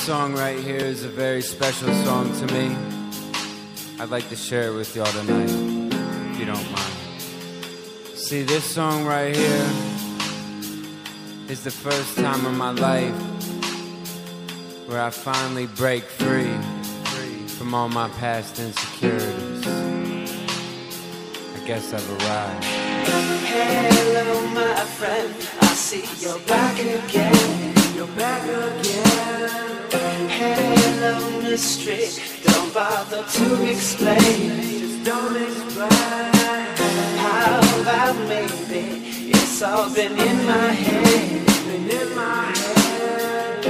song right here is a very special song to me. I'd like to share it with y'all tonight, if you don't mind. See, this song right here is the first time in my life where I finally break free from all my past insecurities. I guess I've arrived. Hello, my friend, I see you're back again. You're back again. Hello, mystery, don't bother to explain. Just don't explain. How about maybe it's all been in my head. Been in my head.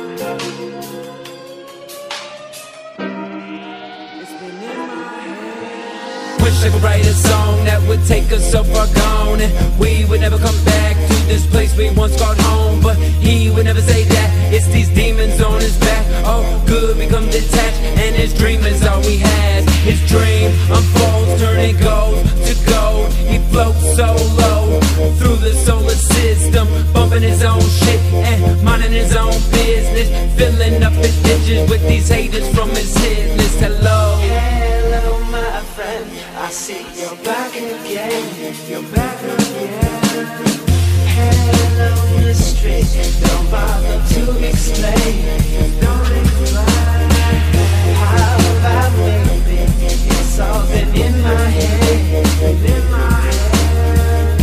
It's been in my head. Wish I could write a song that would take us so far gone, and we would never come back to this place we once called home. But he would never say that. It's these demons on his back. Oh, good, become detached, and his dream is all he has. His dream unfolds, turning gold to gold. He floats so low through the solar system, bumping his own shit and minding his own business, filling up his ditches with these haters from his hit list. Hello, hello, my friend, I see you're back again. You're back again. Hello, mystery, don't bother to explain. Don't explain. How about maybe it's all been in my head. Been in my head.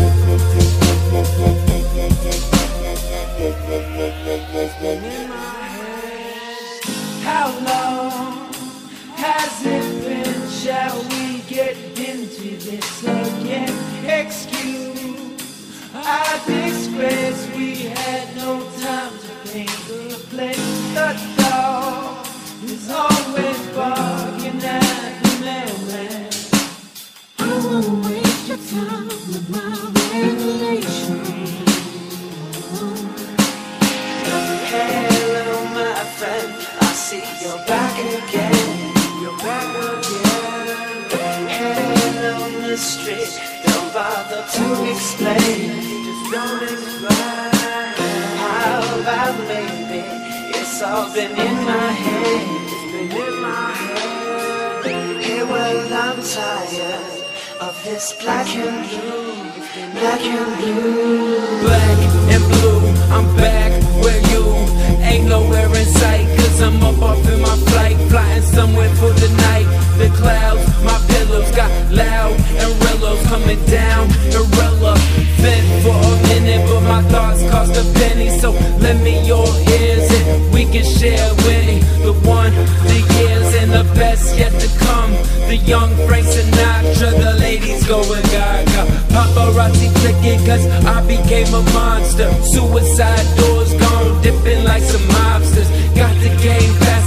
It's been in my head. How long has it been? Shall we get into this again? Excuse our disgrace, we had no time to paint the place. The dog is always barking at the mailman. I won't waste your time with my regulation. Hello, my friend, I see you're back again. You're back again. Hello, mystery, don't bother to explain. Just don't explain. How about maybe it's all been in my head. It's been in my head. Hey, well, I'm tired of this black and blue. Black and blue. black and blue, I'm back where you ain't nowhere in sight. Cause I'm up off in my flight, flying somewhere for the night. The clouds, my pillows got loud and rillos coming down, irrelevant for a minute, but my thoughts cost a penny. So lend me your ears and we can share Winnie, the one, the years, and the best yet to come. The young Frank Sinatra, the ladies going gaga, paparazzi clicking cause I became a monster. Suicide doors gone, dipping like some mobsters. Got the game back.